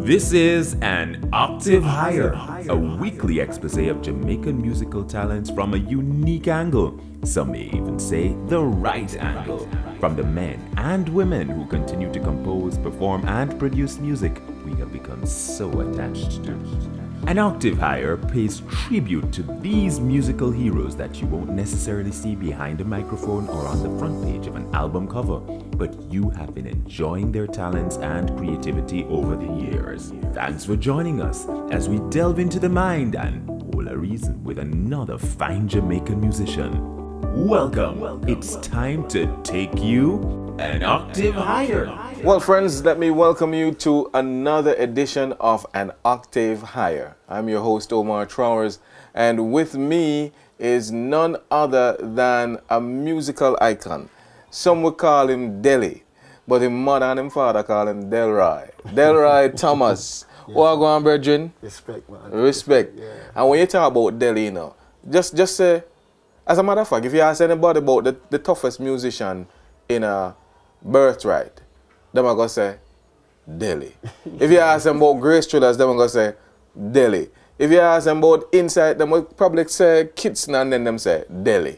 This is An Octave Higher, a weekly expose of Jamaican musical talents from a unique angle. Some may even say the right angle. From the men and women who continue to compose, perform, and produce music we have become so attached to. An Octave Higher pays tribute to these musical heroes that you won't necessarily see behind a microphone or on the front page of an album cover, but you have been enjoying their talents and creativity over the years. Thanks for joining us as we delve into the mind and all a reason with another fine Jamaican musician. Welcome. It's time to take you an octave higher. Well, friends, let me welcome you to another edition of An Octave Higher. I'm your host, Omar Trowers, and with me is none other than a musical icon. Some would call him Delly, but his mother and his father call him Delroy. Delroy Thomas. Yes. What go on, brethren? Respect, man. Respect. Yeah. And when you talk about Delly, you know, just say, as a matter of fact, if you ask anybody about the toughest musician in a birthright, them are going to say, Delly. If you ask them about Grace Thrillers, them are going to say, Delly. If you ask them about Insight, them will probably say Kitson and then them say, Delly.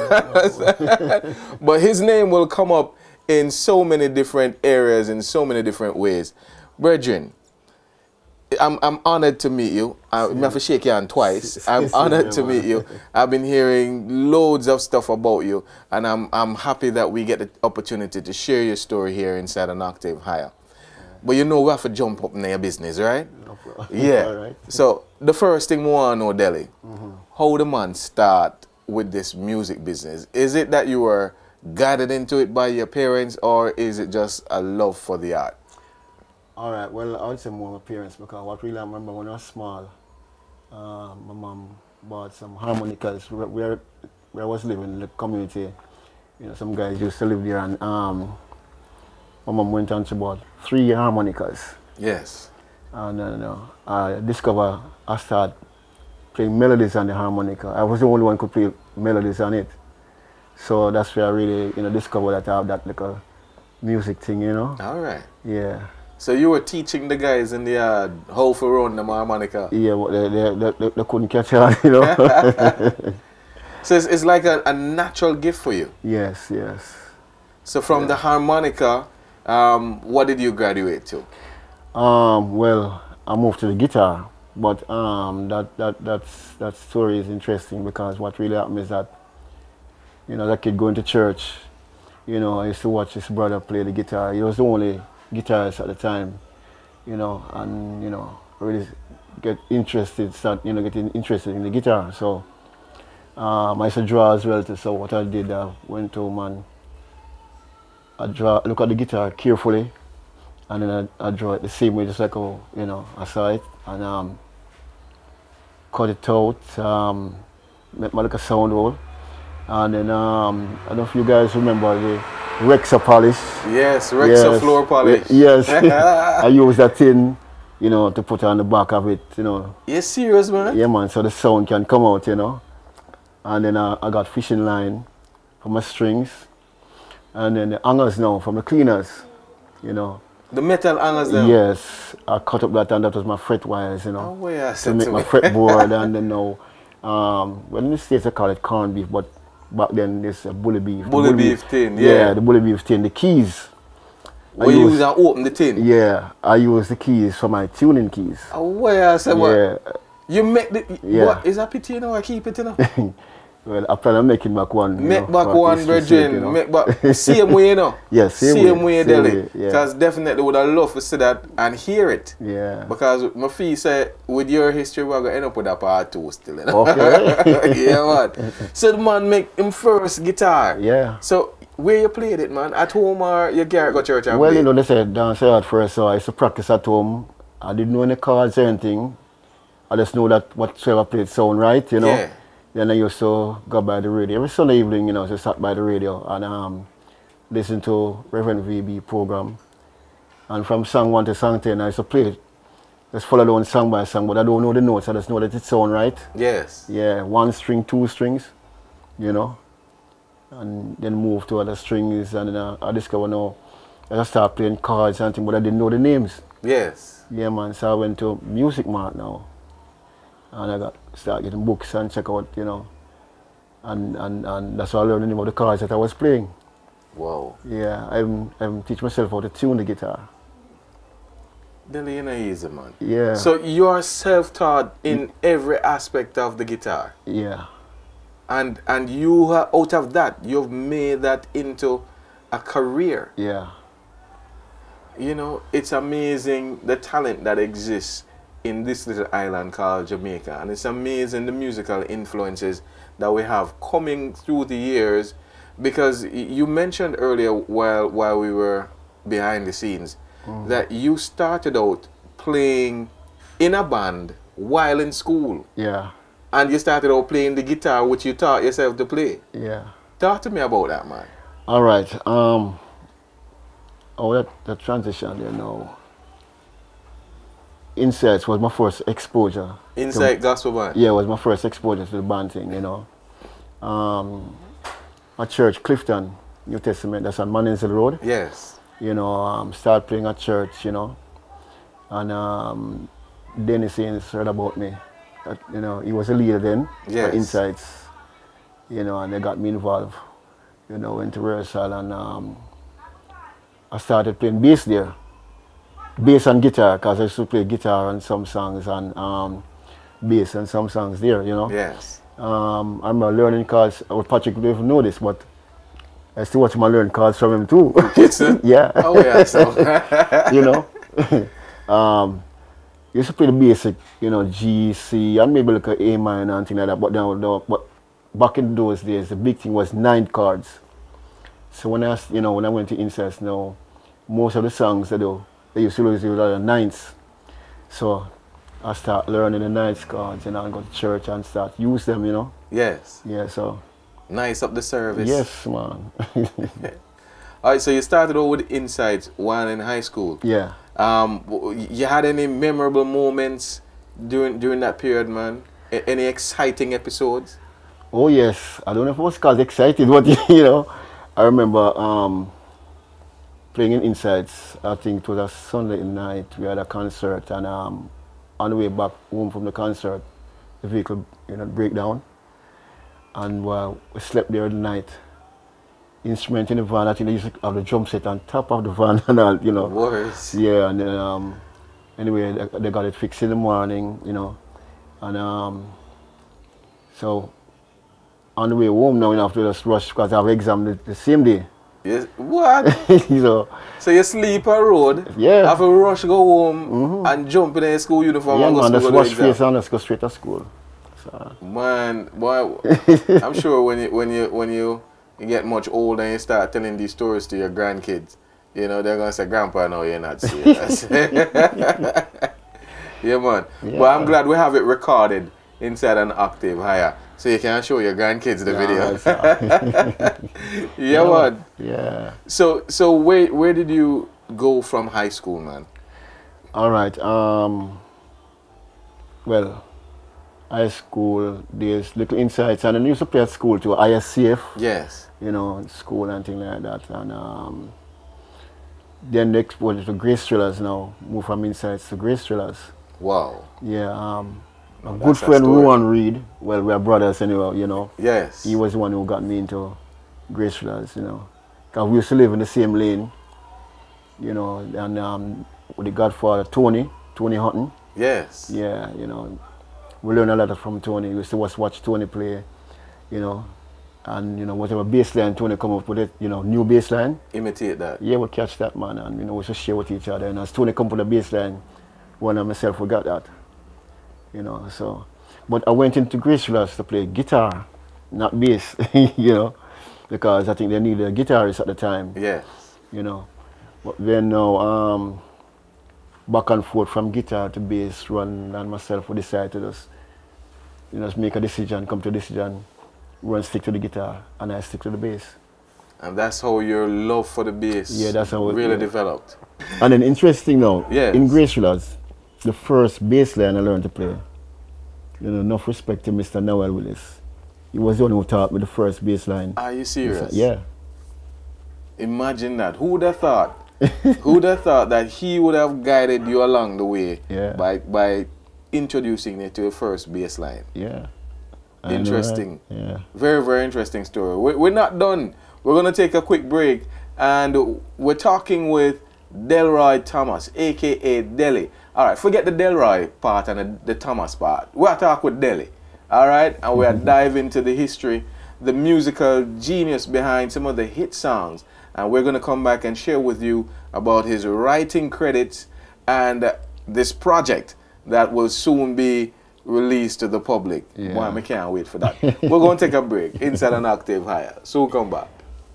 Yeah. But his name will come up in so many different areas, in so many different ways. Brethren, I'm honored to meet you. I have to shake your hand twice. I'm honored to meet you. I've been hearing loads of stuff about you, and I'm happy that we get the opportunity to share your story here inside An Octave Higher. But you know we have to jump up in your business, right? No problem. Yeah. All right. So the first thing we want to know, Delly, how the man start with this music business? Is it that you were guided into it by your parents, or is it just a love for the art? All right, well, I would say more my parents, because what really I remember when I was small, my mom bought some harmonicas where I was living in the community. You know, some guys used to live there, and my mom went on to bought 3 harmonicas. Yes. And I discovered I started playing melodies on the harmonica. I was the only one who could play melodies on it. So that's where I really, discovered that I have that little music thing, All right. Yeah. So you were teaching the guys in the yard how to run the harmonica? Yeah, but they couldn't catch on, So it's like a natural gift for you? Yes, yes. So from the harmonica, what did you graduate to? Well, I moved to the guitar, but that story is interesting, because what really happened is that, that kid going to church, I used to watch his brother play the guitar. He was the only guitarist at the time, and really get interested, getting interested in the guitar. So I used to draw as well. So what I did, I went home and look at the guitar carefully, and then I draw it the same way, just like how I saw it, and cut it out, make my little sound hole, and then I don't know if you guys remember the Rexa polish. Yes, Rexa floor polish. Yes, I use that tin, to put on the back of it, You serious, man? Yeah, man, so the sound can come out, And then I got fishing line for my strings, and then the hangers now from the cleaners, The metal hangers now? Yes, I cut up that, and that was my fret wires, Oh, where to make my fretboard, and then now, well, in the States I call it corned beef, but back then this bully beef. Bully beef tin, yeah. The bully beef tin, the keys. Where you use and open the tin? Yeah, I use the keys for my tuning keys. Oh, where I said, yeah. What? You make the, what, is that pity, I keep it, Well, I plan on making back one. Make back one, brethren. Make back, same way, Yes, same way, Delly. Yeah. Because definitely would have loved to see that and hear it. Yeah. Because my fee said, with your history, we're going to end up with a part 2 still. Okay. Yeah, man. So the man make him first guitar. Yeah. So where you played it, man? At home or you go to church and well, play? they said dance at first, so I used to practice at home. I didn't know any chords or anything. I just know that whatever I played sound right, Yeah. Then I used to go by the radio. Every Sunday evening, I just sat by the radio and listen to Reverend VB program. And from song 1 to song 10, I used to play it. Just follow down song by song, but I don't know the notes. I just know that it sound right. Yes. Yeah, 1 string, 2 strings, And then move to other strings, and then I discover now I just started playing cards and things, but I didn't know the names. Yes. Yeah, man. So I went to Music Mart now, and I started getting books and check out, you know, and that's how I learned the name of the cards that I was playing. Wow. Yeah, I teach myself how to tune the guitar. Delhi, you know, easy, man. Yeah. So you are self-taught in every aspect of the guitar. Yeah. And you are, out of that, you've made that into a career. Yeah. You know, it's amazing the talent that exists in this little island called Jamaica. And it's amazing the musical influences that we have coming through the years. Because you mentioned earlier while we were behind the scenes that you started out playing in a band while in school. Yeah. And you started out playing the guitar, which you taught yourself to play. Yeah. Talk to me about that, man. All right. That transition, you know. Insights was my first exposure. Insight Gospel Band? Yeah, it was my first exposure to the band thing, you know. At church, Clifton, New Testament, that's on Mansell Road. Yes. You know, started playing at church, you know. And Dennis Haynes heard about me. That, you know, he was a leader then Yes. for Insights, you know, and they got me involved, you know, into rehearsal, and I started playing bass there. Bass and guitar, because I used to play guitar on some songs and bass and some songs there, you know. Yes. I'm learning chords. Patrick don't even know this, but I still watch my learn chords from him too. Yeah. Oh yeah, so. You know. Used to play the basic, you know, G, C, and maybe like a A minor and things like that. But but back in those days, the big thing was 9 chords. So when I went to Insights now, most of the songs they used to use the 9s. So I start learning the 9 chords, you know, and go to church and start use them, you know. Yes. Yeah, so. Nice up the service. Yes, man. All right, so you started out with Insights while in high school. Yeah. You had any memorable moments during that period, man? Any exciting episodes? Oh yes, I don't know if it was cause excited, but you know, I remember playing in Insights. I think it was a Sunday night. We had a concert, and on the way back home from the concert, the vehicle, you know, break down, and we slept there the night. Instrument in the van. I think they used to have the drum set on top of the van and all, you know. Worse. Yeah, and then anyway, they got it fixed in the morning, you know, and so on the way home now, you have to just rush because I have exam the same day. Yes. What? So you sleep on road, yeah, have a rush go home and jump in a school uniform yeah, and go man, school just go wash to exam. face and just go straight to school. So. Man, boy, I'm sure when you get much older and you start telling these stories to your grandkids, you know, they're gonna say, "Grandpa, no, you're not serious." Yeah, man. Yeah. But I'm glad we have it recorded inside an octave higher, so you can show your grandkids the video. Yeah, man. Yeah. So where did you go from high school, man? All right. Well, high school, there's little Insights, and I used to play at school too, ISCF. Yes. You know, school and things like that. And then the exposure to Grace Thrillers now, move from Insights to Grace Thrillers. Wow. Yeah, a good friend, Rowan Reed, well, we're brothers anyway, you know. Yes. He was the one who got me into Grace Thrillers, you know. Because we used to live in the same lane, you know, and with the godfather, Tony Hutton. Yes. Yeah, you know, we learned a lot from Tony. We used to watch Tony play, you know. And, you know, whatever bass line Tony come up with it, you know, new bass line. Imitate that. Yeah, we'll catch that, man. And, you know, we should share with each other. And as Tony come with the bass line, one of myself, we got that. You know, so. But I went into Grace Thrillers to play guitar, not bass, you know, because I think they needed a guitarist at the time. Yes. You know. But then now, back and forth from guitar to bass, Ron and myself, we decided to just, you know, just make a decision, come to a decision. Run stick to the guitar and I stick to the bass. And that's how your love for the bass that's how really developed. And then interesting now, yes. In Grace Thrillers, the first bass line I learned to play, you know, enough respect to Mr. Noel Willis. He was the one who taught me the first bass line. Are you serious? Yeah. Imagine that. Who would have thought Who'd have thought that he would have guided you along the way Yeah. by introducing you to your first bass line? Yeah. Interesting. Yeah. Very, very interesting story. We're not done. We're going to take a quick break, and we're talking with Delroy Thomas, a.k.a. Deli. All right, forget the Delroy part and the Thomas part. We're talking with Deli, all right? And we're diving into the history, the musical genius behind some of the hit songs. And we're going to come back and share with you about his writing credits and this project that will soon be released to the public. Yeah. Boy, I can't wait for that. We're going to take a break inside An Octave Higher. Soon come back.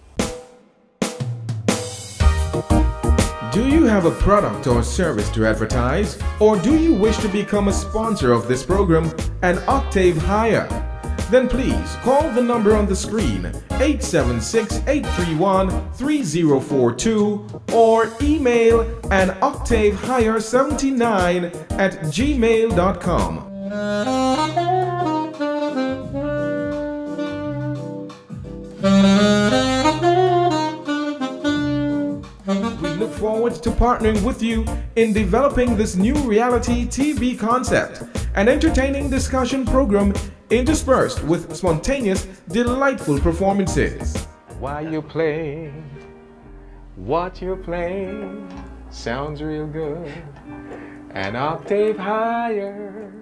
Do you have a product or service to advertise? Or do you wish to become a sponsor of this program, An Octave Higher? Then please call the number on the screen, 876-831-3042, or email anoctavehigher79@gmail.com. We look forward to partnering with you in developing this new reality TV concept, an entertaining discussion program interspersed with spontaneous, delightful performances. Why you playing? What you're playing sounds real good. An octave higher.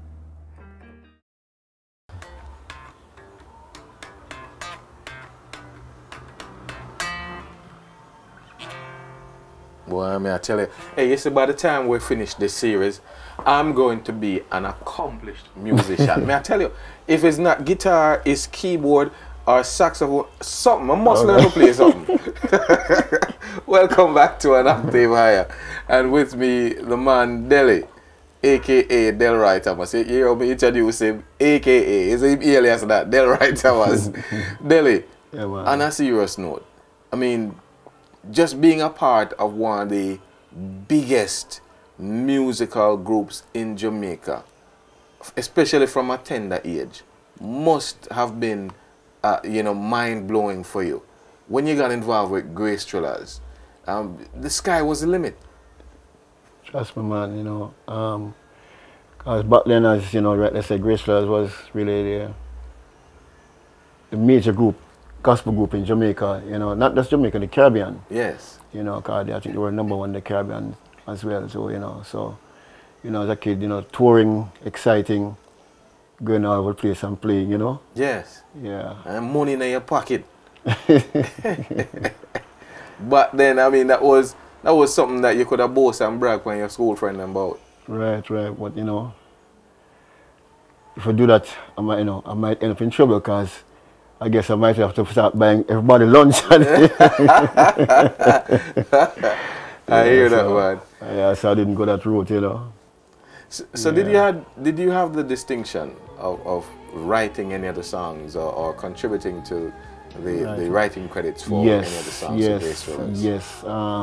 Boy, I mean, I tell you, hey, you see, by the time we finish this series, I'm going to be an accomplished musician. May I tell you, if it's not guitar, it's keyboard or saxophone, something. I must learn to play something. Welcome back to An Octave Higher. And with me, the man Deli, a.k.a. Delroy Thomas. You hear me introduce him, a.k.a. Is it alias that? Delroy Thomas. Deli, Yeah, man. on a serious note, I mean, just being a part of one of the biggest musical groups in Jamaica, especially from a tender age, must have been, you know, mind-blowing for you. When you got involved with Grace Thrillers, the sky was the limit. Trust me, man, you know. Cause back then, as you know, let's say Grace Thrillers was really the major group, gospel group in Jamaica, you know, not just Jamaica, the Caribbean. Yes. You know, cause I think they were #1 in the Caribbean as well. So, you know, as a kid, you know, touring, exciting, going all over the place and playing, you know. Yes. Yeah. And money in your pocket. But then, I mean, that was something that you could have boast and brag when your school friend about. Right. But, you know, if I do that, I might end up in trouble, because I guess I might have to start buying everybody lunch. I hear that, man. Yeah, so I didn't go that route, you know. So Yeah. did you have the distinction of writing any of the songs or contributing to the writing credits for any of the songs of Grace Thrillers? Yes.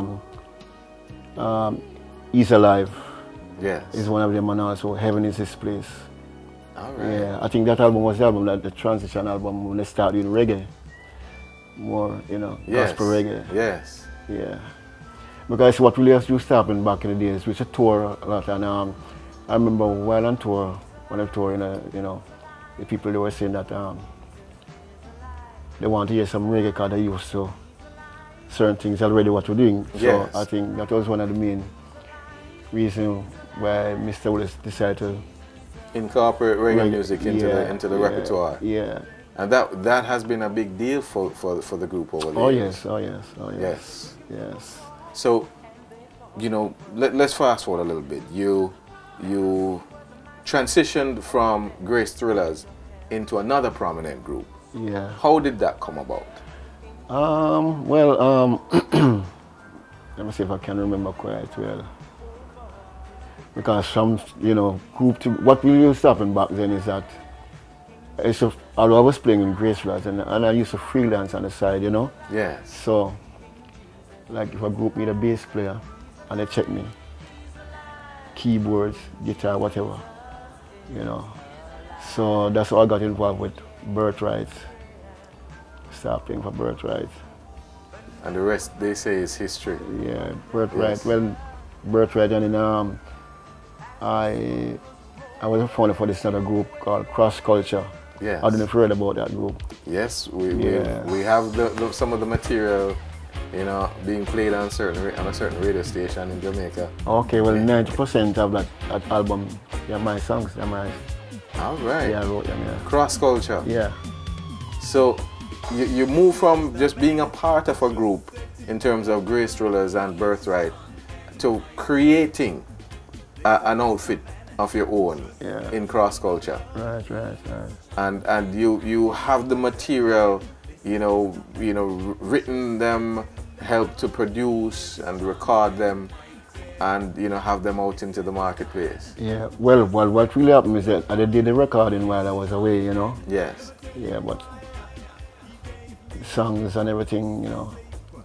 He's Alive Yes. is one of them, and also Heaven Is His Place. All right. Yeah, I think that album was the album, that the transition album, when they started doing reggae. More, you know, Yes. gospel reggae. Yes. Yeah. Because what really used to happen back in the days, we used to tour a lot, and I remember while on tour, when I toured, you know, the people, they were saying that they want to hear some reggae, because they used to certain things already what we're doing. Yes. So I think that was one of the main reasons why Mr. Willis decided to Incorporate reggae music into the repertoire. Yeah. And that has been a big deal for the group over the years. Oh yes. Yes. So, you know, let's fast forward a little bit. You transitioned from Grace Thrillers into another prominent group. Yeah. How did that come about? Well, let me see if I can remember quite well. Because some, you know, what really used to happen back then is that, although I was playing in Grace Thrillers, and I used to freelance on the side, you know. Yes. So, like if a group need a bass player, and they check me, keyboards, guitar, whatever, you know. So that's how I got involved with Birthright. Started playing for Birthright. And the rest, they say, is history. Yeah, Birthright. Yes. Well, Birthright, and then I was a founder for this other group called Cross Culture. Yes. I don't know if you heard about that group. Yes, Yeah. we have some of the material, you know, being played on a certain radio station in Jamaica. Okay, well, 90% of that album, they're my songs. They're my, All right. yeah, I wrote them, yeah. Cross culture. Yeah. So you move from just being a part of a group in terms of Grace Thrillers and Birthright to creating an outfit of your own in cross culture. Right. And you have the material, you know, written them, help to produce and record them, and you know, have them out into the marketplace. Yeah. Well, what really happened is that I did the recording while I was away, you know. Yes. Yeah, but songs and everything, you know,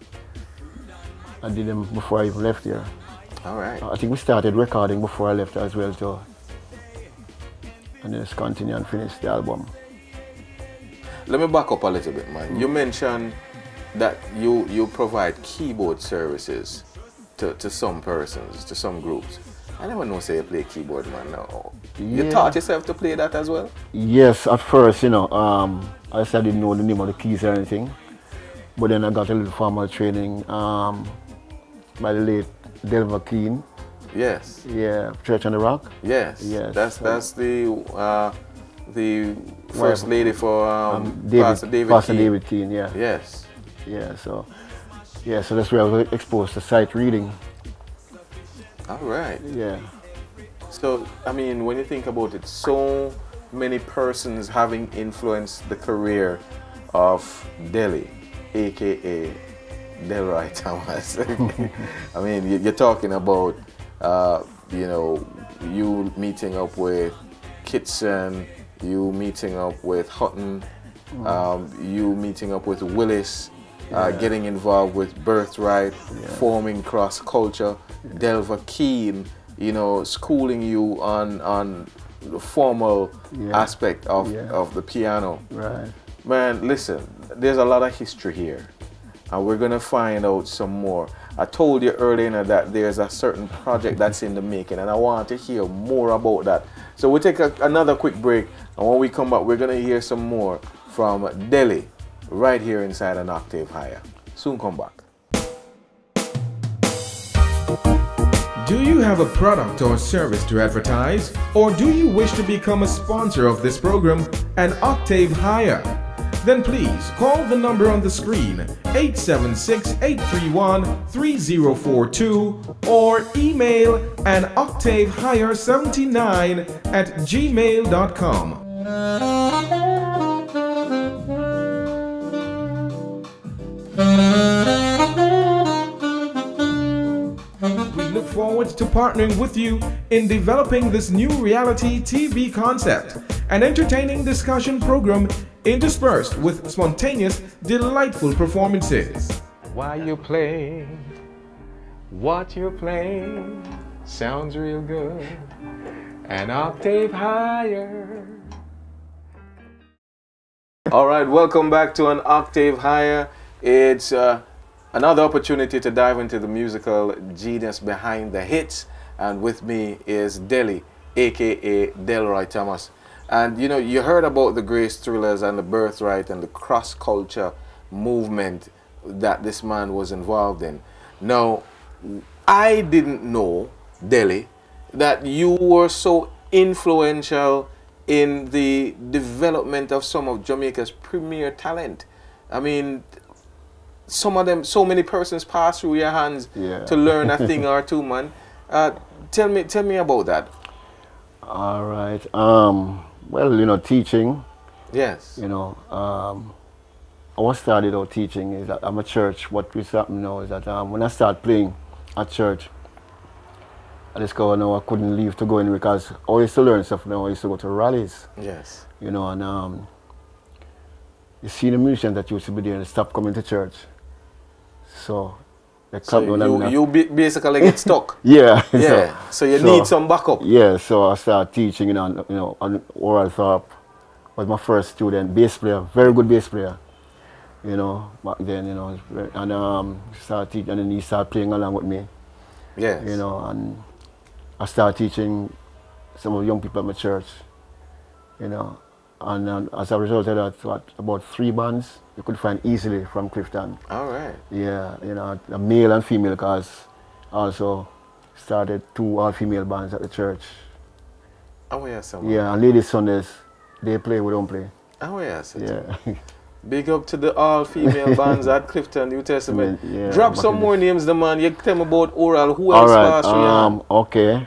I did them before I even left here. All right. I think we started recording before I left as well too. And then just continue and finish the album. Let me back up a little bit, man. You mentioned that you provide keyboard services to some persons, to some groups. I never know say you play keyboard, man. No. You taught yourself to play that as well? Yes, at first, you know, I said I didn't know the name of the keys or anything. But then I got a little formal training by the late Delva Keane. Yes. Yeah, Church on the Rock. Yes. Yes. That's the first lady for Pastor David Keane, yeah. Yes. Yeah, so that's where I was exposed to sight reading. All right. Yeah. So, I mean, when you think about it, so many persons having influenced the career of Delly, aka Delroy Thomas. I mean, you're talking about, you know, you meeting up with Kitson, you meeting up with Hutton, you meeting up with Willis, getting involved with Birthright, forming Cross Culture, Delva Keane, you know, schooling you on the formal aspect of the piano. Right. Man, listen, there's a lot of history here, and we're gonna find out some more. I told you earlier that there's a certain project that's in the making, and I want to hear more about that. So we'll take another quick break, and when we come back, we're gonna hear some more from Delly right here inside An Octave Higher. Soon come back. Do you have a product or service to advertise? Or do you wish to become a sponsor of this program, An Octave Higher? Then please call the number on the screen, 876-831-3042, or email anoctavehigher79@gmail.com. We look forward to partnering with you in developing this new reality TV concept, an entertaining discussion program interspersed with spontaneous, delightful performances. Why you play, what you're playing, sounds real good, An Octave Higher. All right, welcome back to An Octave Higher. It's another opportunity to dive into the musical genius behind the hits, and with me is Delly, aka Delroy Thomas. And you know, you heard about the Grace Thrillers and the Birthright and the cross culture movement that this man was involved in. Now, I didn't know, Delly, that you were so influential in the development of some of Jamaica's premier talent. I mean, some of them, so many persons pass through your hands to learn a thing or two, man. Tell me about that. All right. Well, you know, teaching. Yes. You know, I was started out teaching is that I'm a church. What was happening now is that when I started playing at church, I discovered now I couldn't leave to go in because I used to learn stuff now. I used to go to rallies. Yes. You know, and you see the musicians that used to be there and stopped coming to church. So they cut down. You basically get stuck. Yeah. Yeah. So you need some backup. Yeah. So I started teaching. You know, on Oral Thorpe was my first student, bass player, very good bass player. you know, back then, you know, and started teaching, and then he started playing along with me, Yes. you know, and I started teaching some of the young people at my church, you know, and as a result of that, about 3 bands you could find easily from Clifton. All right. Yeah, you know, a male and female, because also started 2 all-female bands at the church. Oh, yes, sir. Yeah, and ladies Sundays, they play, we don't play. Oh, yes. Yeah. Big up to the all-female bands at Clifton New Testament. Yeah, Drop some more names, the man. You tell me about Oral. Who else passed through your okay.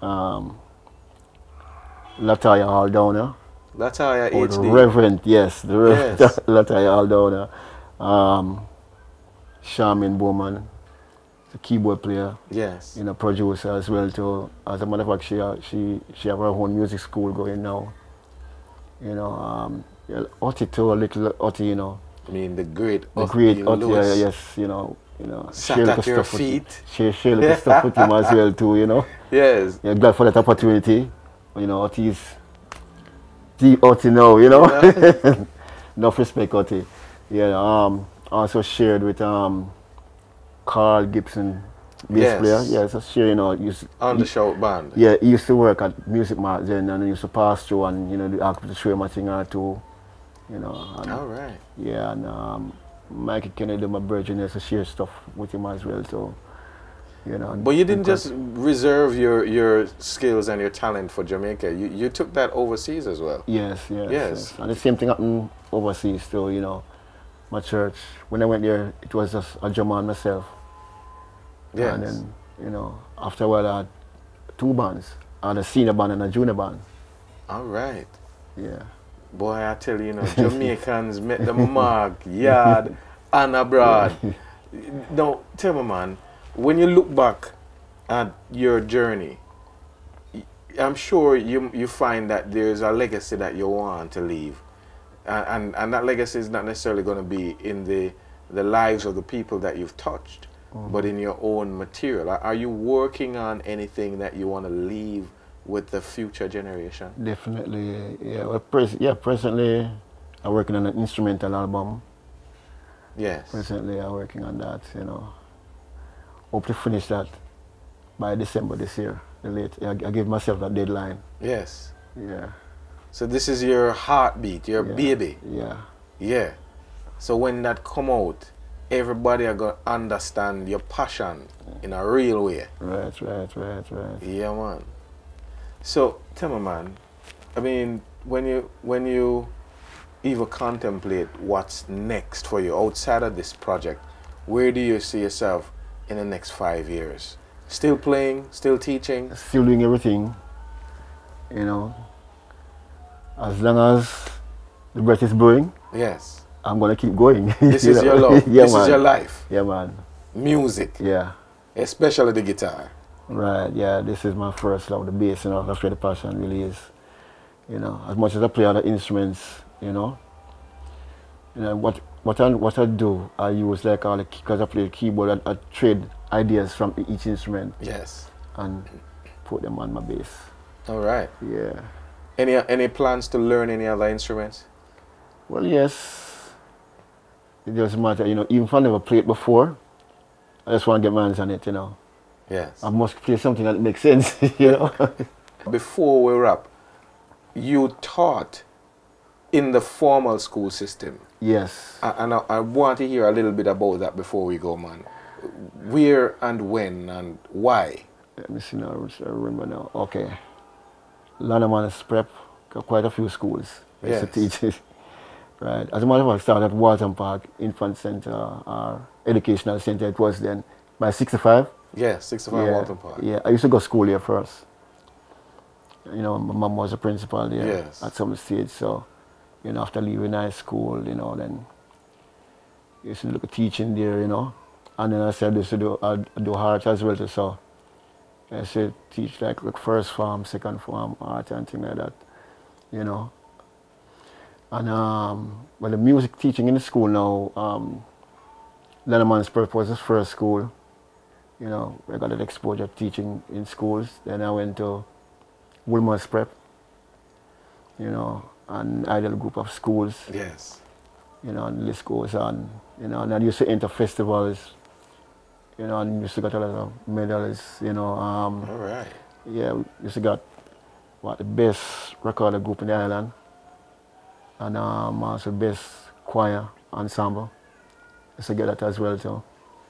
Lataya Aldona. Lataya Or the HD. Reverend, yes. The Reverend Yes. Lataya Aldona. Charmin Bowman, the keyboard player. Yes. You know, producer as well too. As a matter of fact, she have her own music school going now. You know, yeah, Otti too, a little Otti, you know. I mean, the great Otti, Lewis. yes, you know. Sat share at little your stuff feet. Share little stuff with him as well too, you know. Yes. Yeah, glad for that opportunity. You know, Otti is the Otti now, you know. Yeah. Enough respect, Otti. Yeah, also shared with Carl Gibson, bass Yes. player. Yeah, so share, you know, On the shout band. yeah, he used to work at Music Mart then, and he used to pass through, and you know, ask me to show him a thing or two, you know. And, All right. yeah, and Mikey Kennedy, my virgin, used to share stuff with him as well, so, you know. But you didn't just reserve your skills and your talent for Jamaica. You took that overseas as well. Yes, yes, Yes. yes. And the same thing happened overseas too, you know. My church, when I went there, it was just a drummer and myself. Yes. And then, you know, after a while I had 2 bands. I had a senior band and a junior band. All right. Yeah. Boy, I tell you, Jamaicans met the mark, yard, and abroad. Now, tell me, man, when you look back at your journey, I'm sure you find that there's a legacy that you want to leave. And that legacy is not necessarily going to be in the lives of the people that you've touched, but in your own material. Are you working on anything that you want to leave with the future generation? Definitely, yeah. Well, presently I'm working on an instrumental album. Yes. Presently I'm working on that, you know. Hope to finish that by December this year. I give myself that deadline. Yes. Yeah. So this is your heartbeat, your baby. Yeah. Yeah. So when that come out, everybody are going to understand your passion in a real way. Right. Yeah, man. So tell me, man, I mean, when you even contemplate what's next for you outside of this project, where do you see yourself in the next 5 years? Still playing, still teaching? Still doing everything, you know. As long as the breath is blowing, Yes. I'm gonna keep going. This is your love. Yeah, This man. is your life. Yeah, man. Music, Yeah. especially the guitar. Right, yeah, this is my first love, the bass, you know, that's where the passion really is. You know, as much as I play other instruments, you know, what I do, I use like all the, because I play the keyboard, I trade ideas from each instrument Yes. and put them on my bass. All right. Yeah. Any plans to learn any other instruments? Well, yes. It doesn't matter, you know, even if I never played before, I just want to get my hands on it, you know. Yes. I must play something that makes sense, you know. Before we wrap, you taught in the formal school system. Yes. And I want to hear a little bit about that before we go, man. Where and when and why? Let me see now, I remember now. Okay. Lannaman's Prep, got quite a few schools. I used to teach it. Right. As a matter of fact, I started at Walton Park Infant Center, or Educational Center, it was then, by 65. Yes, 65 Walton Park. Yeah, I used to go to school here first. You know, my mom was a principal there Yes. at some stage, so, you know, after leaving high school, you know, then I used to look at teaching there, you know. And then I said I used to do art as well, so I used to teach like first form, second form art and things like that, you know. And well, the music teaching in the school now, Lannaman's Prep was the first school. You know, I got that exposure teaching in schools. Then I went to Woolmer's Prep, you know, an ideal group of schools. Yes. you know, and the list goes on. You know, and I used to enter festivals, you know, and used to get a lot of medals, you know. All right. Yeah, we used to get the best recorded group in the island, and also best choir ensemble. Used to get that as well too.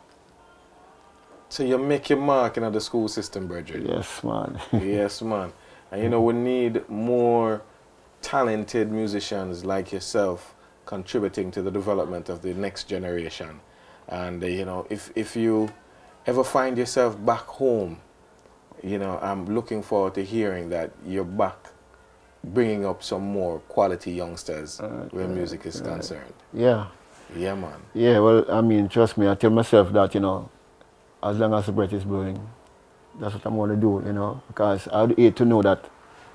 So you make your mark in the school system, brethren. Yes, man. Yes, man. And you know, we need more talented musicians like yourself contributing to the development of the next generation. And you know, if you ever find yourself back home, you know, I'm looking forward to hearing that you're back bringing up some more quality youngsters where music is concerned. Yeah. Yeah, man. Yeah, well, I mean, trust me, I tell myself that, you know, as long as the breath is blowing, that's what I'm going to do, you know, because I'd hate to know that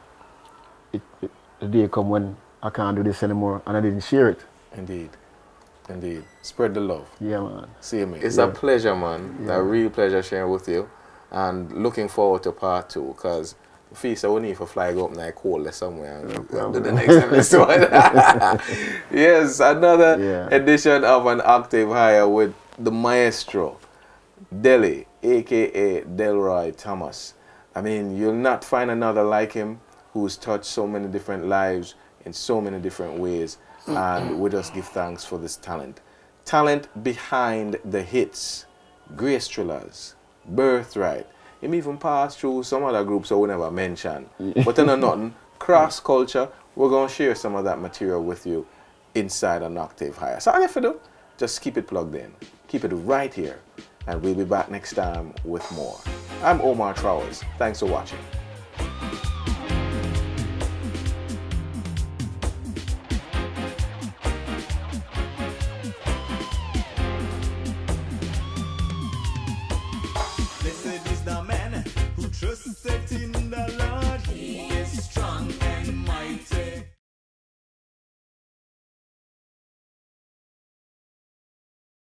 the day come when I can't do this anymore and I didn't share it. Indeed. Indeed. Spread the love. Yeah, man. See me. It's a pleasure, man. Yeah. A real pleasure sharing with you. And looking forward to part 2, because Fisa will need to fly up like cold somewhere and do the next episode. Yes, another edition of An Octave Higher with the maestro, Delly, aka Delroy Thomas. I mean, you'll not find another like him who's touched so many different lives in so many different ways. And we just give thanks for this talent. Talent behind the hits, Grace Thrillers, Birthright. Him even passed through some other groups I will never mention. But in a nothing, cross culture, we're going to share some of that material with you inside An Octave Higher. So all you have to do, just keep it plugged in. Keep it right here. And we'll be back next time with more. I'm Omar Trowers. Thanks for watching.